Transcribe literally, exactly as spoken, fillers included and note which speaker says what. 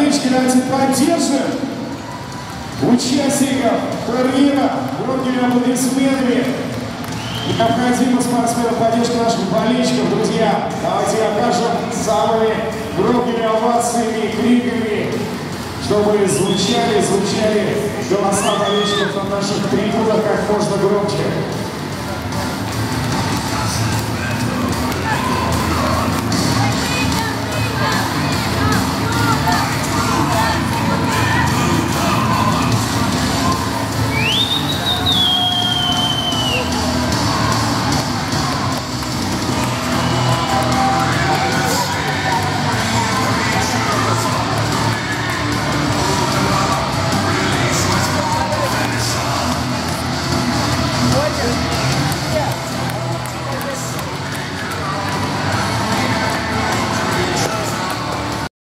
Speaker 1: Болельщики, давайте поддержим участников турнира громкими аплодисментами. Необходима спортсменам поддержка наших болельщиков, друзья. Давайте окажем самыми громкими овациями и криками, чтобы звучали, звучали голоса болельщиков на наших трибунах как можно громче.